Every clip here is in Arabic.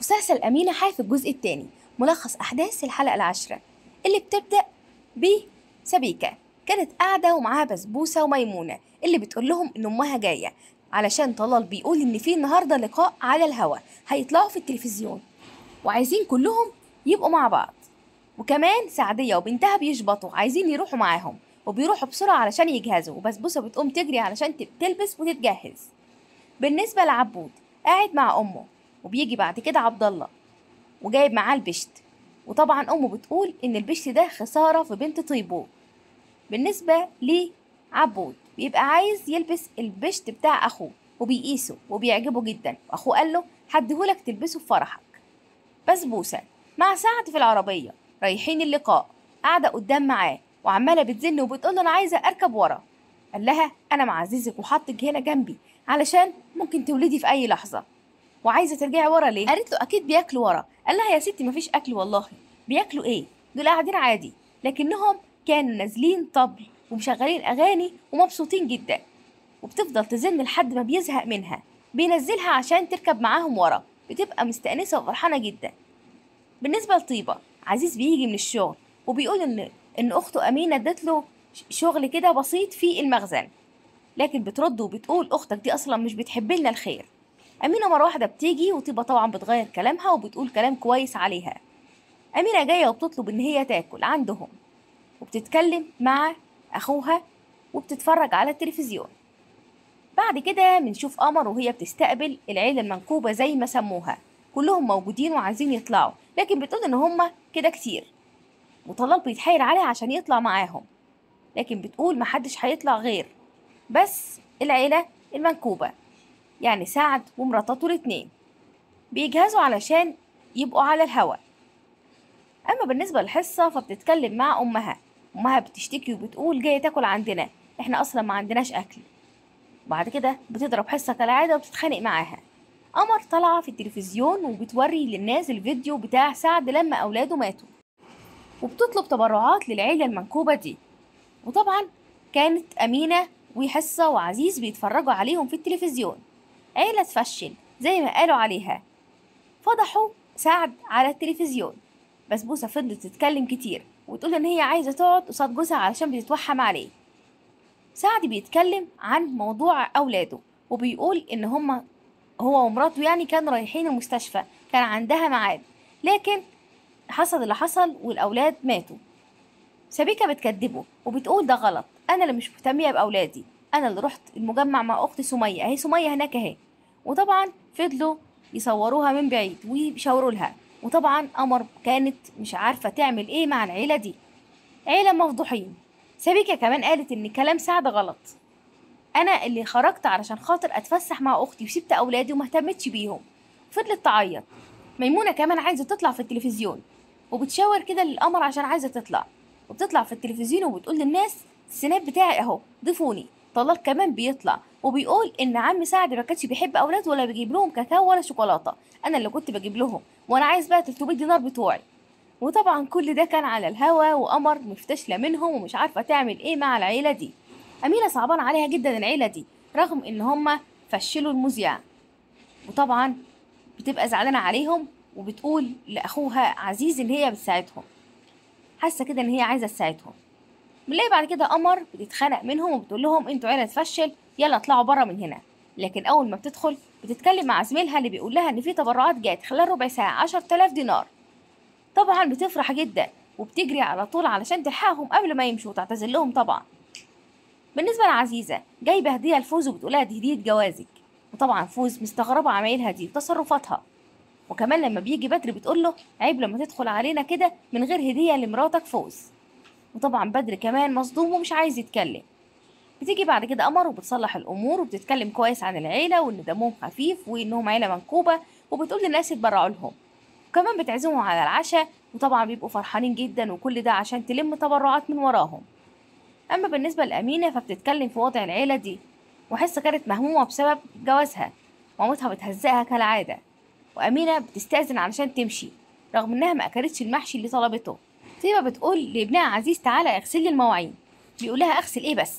مسلسل أمينة حي في الجزء الثاني ملخص أحداث الحلقة العاشرة اللي بتبدأ بسبيكة كانت قاعدة ومعاها بسبوسة وميمونة اللي بتقول لهم إن أمها جاية علشان طلال بيقول إن في النهاردة لقاء على الهوا هيطلعوا في التلفزيون وعايزين كلهم يبقوا مع بعض. وكمان سعدية وبنتها بيشبطوا عايزين يروحوا معاهم وبيروحوا بسرعة علشان يجهزوا، وبسبوسة بتقوم تجري علشان تلبس وتتجهز. بالنسبة لعبود قاعد مع أمه، وبيجي بعد كده عبد الله وجايب معاه البشت، وطبعا أمه بتقول إن البشت ده خسارة في بنت طيبو. بالنسبة لعبود بيبقى عايز يلبس البشت بتاع أخوه وبيقيسه وبيعجبه جدا، وأخوه قال له هديهولك تلبسه في فرحك. بسبوسة مع سعد في العربية رايحين اللقاء، قاعدة قدام معاه وعمالة بتزن وبتقول له أنا عايزة أركب ورا. قال لها أنا معززك وحطك هنا جنبي علشان ممكن تولدي في أي لحظة، وعايزة ترجعي ورا ليه؟ قالت له أكيد بياكلوا ورا. قال لها يا ستي مفيش أكل والله. بياكلوا إيه؟ دول قاعدين عادي، لكنهم كانوا نازلين طبل ومشغلين أغاني ومبسوطين جدا، وبتفضل تزن لحد ما بيزهق منها بينزلها عشان تركب معاهم ورا، بتبقى مستأنسة وفرحانة جدا. بالنسبة لطيبة عزيز بيجي من الشغل وبيقول إن أخته أمينة ادت له شغل كده بسيط في المخزن، لكن بترد وبتقول أختك دي أصلا مش بتحب لنا الخير. أمينة مرة واحدة بتيجي وطيبة طبعا بتغير كلامها وبتقول كلام كويس عليها. أمينة جاية وبتطلب إن هي تاكل عندهم، وبتتكلم مع أخوها وبتتفرج على التلفزيون. بعد كده بنشوف قمر وهي بتستقبل العيلة المنكوبة زي ما سموها، كلهم موجودين وعايزين يطلعوا، لكن بتقول إن هما كده كتير، وطلال بيتحايل عليها عشان يطلع معاهم، لكن بتقول محدش هيطلع غير بس العيلة المنكوبة، يعني سعد ومراتاته الاتنين بيجهزوا علشان يبقوا على الهوا. أما بالنسبة للحصة فبتتكلم مع أمها بتشتكي وبتقول جاية تاكل عندنا، إحنا أصلا ما عندناش أكل. وبعد كده بتضرب حصة كالعادة وبتتخانق معاها. قمر طالعة في التلفزيون وبتوري للناس الفيديو بتاع سعد لما أولاده ماتوا، وبتطلب تبرعات للعيلة المنكوبة دي. وطبعا كانت أمينة وحصة وعزيز بيتفرجوا عليهم في التلفزيون، عيلة تفشل زي ما قالوا عليها. فضحوا سعد على التلفزيون. بسبوسة فضلت تتكلم كتير وتقول إن هي عايزة تقعد قصاد جوزها علشان بتتوحم عليه. سعد بيتكلم عن موضوع أولاده وبيقول إن هو ومراته يعني كانوا رايحين المستشفى، كان عندها ميعاد، لكن حصل اللي حصل والأولاد ماتوا. سبيكة بتكدبه وبتقول ده غلط، أنا اللي مش مهتمية بأولادي، أنا اللي رحت المجمع مع أختي سمية، أهي سمية هناك أهي. وطبعا فضلوا يصوروها من بعيد ويشاوروا لها، وطبعا قمر كانت مش عارفة تعمل إيه مع العيلة دي، عيلة مفضوحين. سبيكة كمان قالت إن كلام سعد غلط، أنا اللي خرجت علشان خاطر أتفسح مع أختي وسبت أولادي ومهتمتش بيهم. فضلت تعيط. ميمونة كمان عايزة تطلع في التلفزيون وبتشاور كده للقمر عشان عايزة تطلع، وبتطلع في التلفزيون وبتقول للناس السناب بتاعي اهو ضيفوني. طلال كمان بيطلع وبيقول ان عم سعد ما كانش بيحب اولاد ولا بيجيب لهم كاكاو ولا شوكولاته، انا اللي كنت بجيب لهم، وانا عايز بقى 300 دينار بتوعي. وطبعا كل ده كان على الهوا، وقمر مفتشله منهم ومش عارفه تعمل ايه مع العيله دي. امينه صعبان عليها جدا العيله دي رغم ان هم فشلوا المذيع، وطبعا بتبقى زعلانه عليهم وبتقول لاخوها عزيز ان هي بتساعدهم، حاسه كده ان هي عايزه تساعدهم. بنلاقي بعد كده قمر بتتخانق منهم وبتقول لهم انتوا عيله تفشل، يلا اطلعوا بره من هنا. لكن اول ما بتدخل بتتكلم مع زميلها اللي بيقول لها ان في تبرعات جات خلال ربع ساعه 10,000 دينار. طبعا بتفرح جدا وبتجري على طول علشان تلحقهم قبل ما يمشوا وتعتذر لهم طبعا. بالنسبه لعزيزه جايبه هديه لفوز وبتقولها دي هديه جوازك، وطبعا فوز مستغربه عمايلها دي وتصرفاتها. وكمان لما بيجي بدر بتقول له عيب لما تدخل علينا كده من غير هديه لمراتك فوز. وطبعا بدر كمان مصدوم ومش عايز يتكلم. بتيجي بعد كده قمر وبتصلح الامور وبتتكلم كويس عن العيله وان دمهم خفيف وانهم عيله منكوبه، وبتقول للناس يتبرعوا لهم، وكمان بتعزمهم على العشاء، وطبعا بيبقوا فرحانين جدا وكل ده عشان تلم تبرعات من وراهم. اما بالنسبه لامينه فبتتكلم في وضع العيله دي، وحاسه كانت مهمومه بسبب جوازها، مامتها بتهزقها كالعاده، وامينه بتستاذن علشان تمشي رغم انها ما اكلتش المحشي اللي طلبته. طيبه بتقول لابنها عزيز تعالى اغسل لي المواعين، بيقول لها اغسل ايه بس؟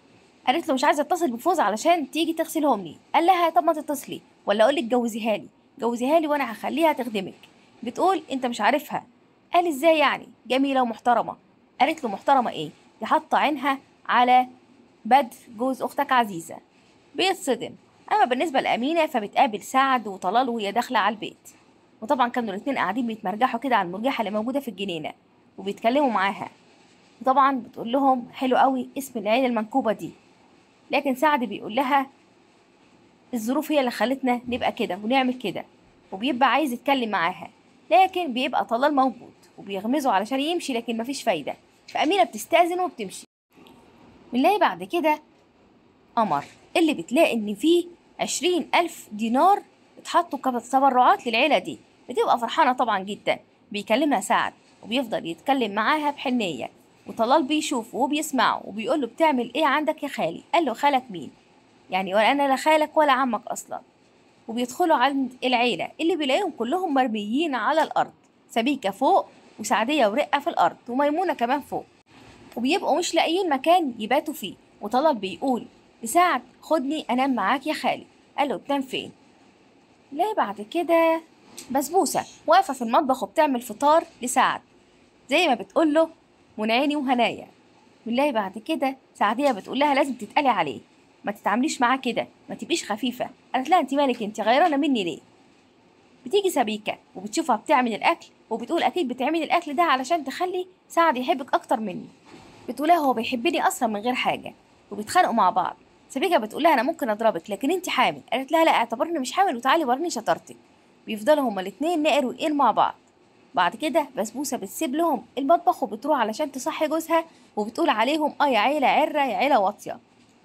قالت له مش عايزه اتصل بفوز علشان تيجي تغسلهم لي. قال لها طب ما تتصلي ولا اقول لك جوزيها لي، جوزيها لي وانا هخليها تخدمك. بتقول انت مش عارفها. قال ازاي يعني؟ جميلة ومحترمة. قالت له محترمة ايه؟ دي حاطة عينها على بدر جوز اختك عزيزة. بيتصدم. اما بالنسبة لأمينة فبتقابل سعد وطلال وهي داخلة على البيت، وطبعا كانوا الاتنين قاعدين بيتمرجحوا كده على المرجحة اللي موجودة في الجنينة وبيتكلموا معاها، وطبعا بتقول لهم حلو قوي اسم العيلة المنكوبة دي. لكن سعد بيقول لها الظروف هي اللي خلتنا نبقى كده ونعمل كده، وبيبقى عايز يتكلم معاها، لكن بيبقى طلال موجود وبيغمزه علشان يمشي، لكن مفيش فايدة. فأمينة بتستأذن وبتمشي. بنلاقي بعد كده قمر اللي بتلاقي إن فيه 20,000 دينار اتحطوا كتبرعات للعيلة دي. بتبقى فرحانة طبعا جدا. بيكلمها سعد وبيفضل يتكلم معاها بحنية، وطلال بيشوفه وبيسمعه وبيقول له بتعمل ايه عندك يا خالي؟ قال له خالك مين؟ يعني ولا انا لا خالك ولا عمك اصلا. وبيدخلوا عند العيلة اللي بيلاقيهم كلهم مرميين على الارض، سبيكة فوق وسعدية ورقة في الارض وميمونة كمان فوق، وبيبقوا مش لاقيين مكان يباتوا فيه. وطلال بيقول لسعد خدني انام معاك يا خالي. قال له تنام فين؟ لا بعد كده بسبوسة واقفة في المطبخ وبتعمل فطار لسعد زي ما بتقول له منعيني وهنايا. بنلاقي بعد كده سعدية بتقول لها لازم تتقلي عليه، ما تتعامليش معاه كده، ما تبقيش خفيفة. قالت لها انت مالك، انت غيرانة مني ليه؟ بتيجي سبيكة وبتشوفها بتعمل الأكل وبتقول أكيد بتعمل الأكل ده علشان تخلي سعد يحبك أكتر مني. بتقولها هو بيحبني أصلا من غير حاجة. وبيتخانقوا مع بعض. سبيكة بتقولها أنا ممكن أضربك لكن انت حامل. قالت لها لا اعتبرني مش حامل وتعالي وريني شطارتك. بيفضلوا هما الاتنين نقر ويقير مع بعض. بعد كده بسبوسة بتسيب لهم المطبخ وبتروح علشان تصحي جوزها، وبتقول عليهم اه يا عيلة عرة يا عيلة واطية.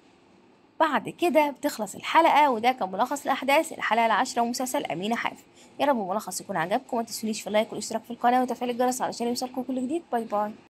بعد كده بتخلص الحلقة، وده كان ملخص الأحداث الحلقة العاشرة ومسلسل أمينة حاف. يا رب الملخص يكون عجبكم، ما تنسونيش في اللايك والاشتراك في القناة وتفعيل الجرس علشان يوصلكم كل جديد. باي باي.